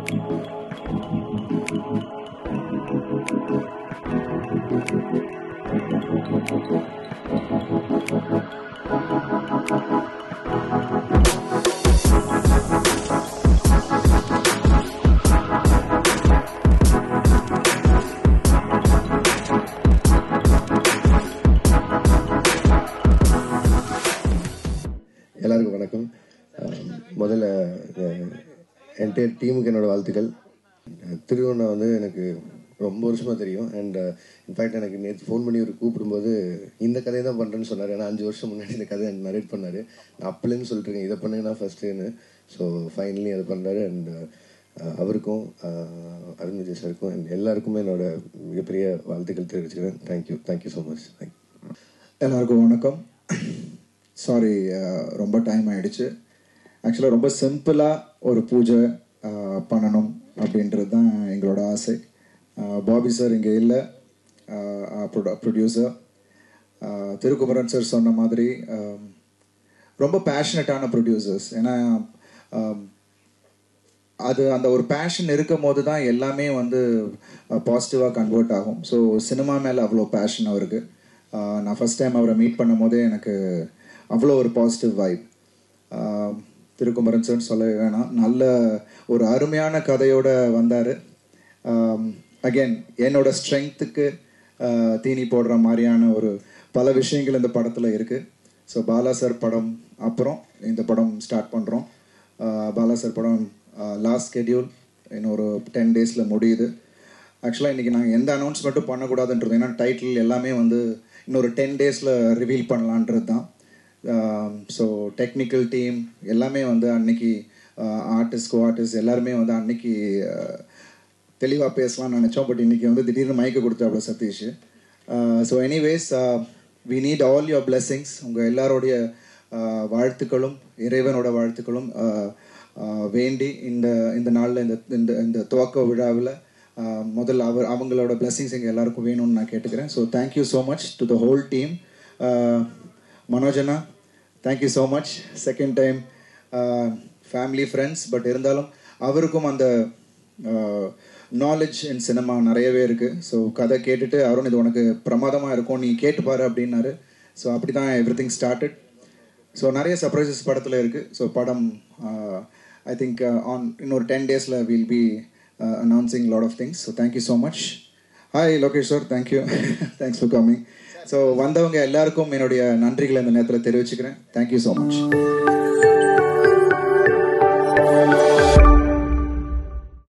எல்லாருக்கும் வணக்கம். முதல்ல என்டையர் டீமுக்கு என்னோட வாழ்த்துக்கள். திருவண்ணா வந்து எனக்கு ரொம்ப வருஷமாக தெரியும். அண்ட் இன்ஃபேக்ட் எனக்கு நேற்று ஃபோன் பண்ணி ஒரு கூப்பிடும்போது இந்த கதையை தான் பண்ணுறேன்னு சொன்னார். ஏன்னா 5 வருஷம் முன்னாடி இந்த கதையை நரேட் பண்ணார். நான் அப்பலேருந்து சொல்லிட்டுருக்கேன் இதை பண்ணுங்கன்னா ஃபஸ்ட்டுன்னு. ஸோ ஃபைனலி அதை பண்ணுறாரு. அண்ட் அவருக்கும் அருண் விஜய் சாருக்கும் அண்ட் எல்லாருக்குமே என்னோட மிகப்பெரிய வாழ்த்துக்கள் தெரிவிச்சுக்கிறேன். Thank you so much. எல்லாருக்கும் வணக்கம். சாரி, ரொம்ப டைம் ஆகிடுச்சு. ஆக்சுவலாக ரொம்ப சிம்பிளாக ஒரு பூஜை பண்ணணும் அப்படின்றது தான் எங்களோட ஆசை. பாபி சார் இங்கே இல்லை, ப்ரொடியூசர். திருக்குமரன் சார் சொன்ன மாதிரி ரொம்ப பேஷனட்டான ப்ரொடியூசர்ஸ். ஏன்னா அது அந்த ஒரு பேஷன் இருக்கும் போது தான் எல்லாமே வந்து பாசிட்டிவாக கன்வெர்ட் ஆகும். ஸோ சினிமா மேலே அவ்வளோ பேஷன் அவருக்கு. நான் ஃபஸ்ட் டைம் அவரை மீட் பண்ணும் போதே எனக்கு அவ்வளோ ஒரு பாசிட்டிவ் வைப். திருக்குமரன் சார் சொல்ல வேணாம், நல்ல ஒரு அருமையான கதையோடு வந்தார். அகெயின் என்னோட ஸ்ட்ரென்த்துக்கு தீனி போடுற மாதிரியான ஒரு பல விஷயங்கள் இந்த படத்தில் இருக்குது. ஸோ பாலா சார் படம் அப்புறம் இந்த படம் ஸ்டார்ட் பண்ணுறோம். பாலா சார் படம் லாஸ்ட் ஸ்கெடியூல் இன்னொரு 10 டேஸில் முடியுது. ஆக்சுவலாக இன்றைக்கி நாங்கள் எந்த அனௌன்ஸ்மெண்ட்டும் பண்ணக்கூடாதுன்றது, ஏன்னா டைட்டில் எல்லாமே வந்து இன்னொரு 10 டேஸில் ரிவீல் பண்ணலான்றது தான். ஸோ டெக்னிக்கல் டீம் எல்லாமே வந்து அன்னைக்கு ஆர்டிஸ்ட் எல்லாருமே வந்து அன்னைக்கு தெளிவாக பேசலாம்னு நினச்சோம். பட் இன்றைக்கி வந்து திடீர்னு மயக்க கொடுத்தாப்புல Sathish. So anyways, we need all your blessings. உங்கள் எல்லாரோடைய வாழ்த்துக்களும் இறைவனோட வாழ்த்துக்களும் வேண்டி இந்த நாளில் இந்த துவக்க விழாவில் முதல்ல அவங்களோட பிளெஸ்ஸிங்ஸ் எங்கள் எல்லாருக்கும் வேணும்னு நான் கேட்டுக்கிறேன். So thank you so much to the whole team. மனோஜனா, thank you so much. Second time family friends, but இருந்தாலும் அவருக்கும் அந்த நாலேஜ் இன் சினிமா நிறையவே இருக்குது. ஸோ கதை கேட்டுட்டு அருண் இது உனக்கு பிரமாதமாக இருக்கும், நீ கேட்டுப்பாரு அப்படின்னாரு. ஸோ அப்படி தான் எவ்ரி திங் ஸ்டார்டட். ஸோ நிறைய சர்ப்ரைசஸ் படத்தில் இருக்குது. ஸோ படம் ஐ திங்க் இன்னொரு 10 டேஸில் will be announcing a lot of things. So thank you so much. Hi Lokesh sir, thank you. Thanks for coming. So வந்தவங்க எல்லாருக்கும் என்னுடைய நன்றிகளை இந்த நேரத்தில் தெரிவிச்சுக்கிறேன். Thank you so much.